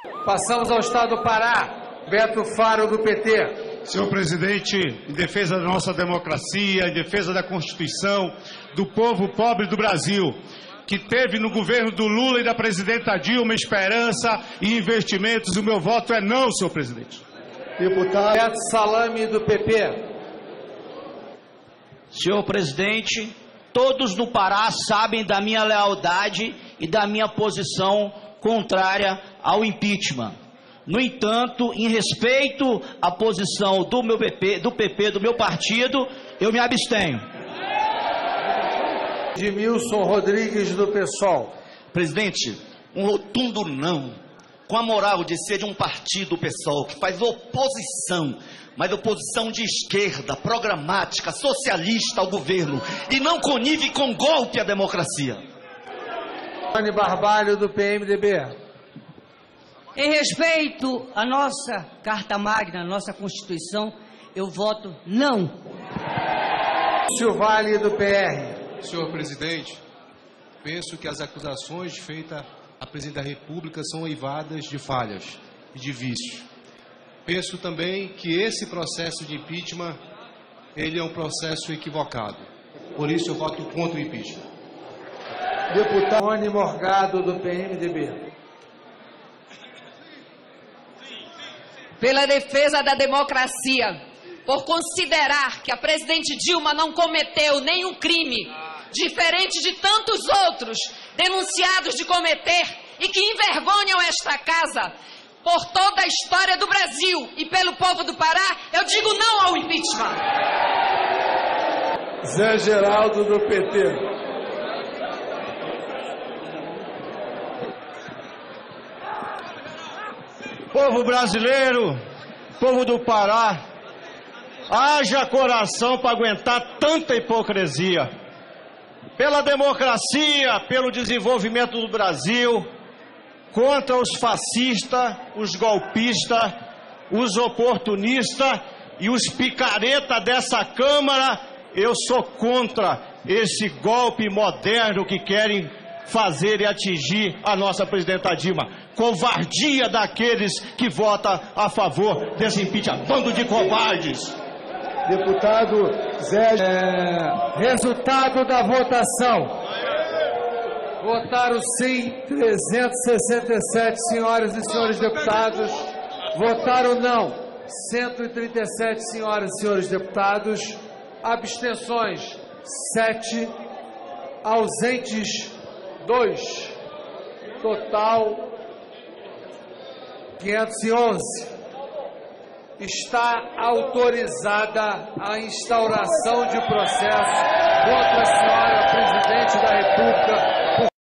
Passamos ao Estado do Pará. Beto Faro, do PT. Senhor presidente, em defesa da nossa democracia, em defesa da Constituição, do povo pobre do Brasil, que teve no governo do Lula e da presidenta Dilma esperança e investimentos, o meu voto é não, senhor presidente. Deputado Beto Salame, do PP. Senhor presidente, todos no Pará sabem da minha lealdade e da minha posição contrária ao impeachment. No entanto, em respeito à posição do PP, do meu partido, eu me abstenho. Edmilson Rodrigues, do PSOL. Presidente, um rotundo não, com a moral de ser de um partido, o PSOL, que faz oposição, mas oposição de esquerda, programática, socialista ao governo, e não connive com golpe à democracia. Tony Barbalho, do PMDB. Em respeito à nossa Carta Magna, à nossa Constituição, eu voto não. Silvale, do PR. Senhor presidente, penso que as acusações feitas à presidente da República são eivadas de falhas e de vícios. Penso também que esse processo de impeachment, ele é um processo equivocado. Por isso eu voto contra o impeachment. Deputado Rony Morgado, do PMDB. Pela defesa da democracia, por considerar que a presidente Dilma não cometeu nenhum crime, diferente de tantos outros denunciados de cometer e que envergonham esta casa, por toda a história do Brasil e pelo povo do Pará, eu digo não ao impeachment. Zé Geraldo, do PT. Povo brasileiro, povo do Pará, haja coração para aguentar tanta hipocrisia. Pela democracia, pelo desenvolvimento do Brasil, contra os fascistas, os golpistas, os oportunistas e os picaretas dessa Câmara, eu sou contra esse golpe moderno que querem fazer e atingir a nossa presidenta Dilma. Covardia daqueles que votam a favor desse impeachment. Bando de covardes. Deputado Zé. Resultado da votação. Votaram sim 367 senhoras e senhores deputados. Votaram não 137 senhoras e senhores deputados. Abstenções 7. Ausentes 2. Total 511. Está autorizada a instauração de processo contra a senhora presidente da República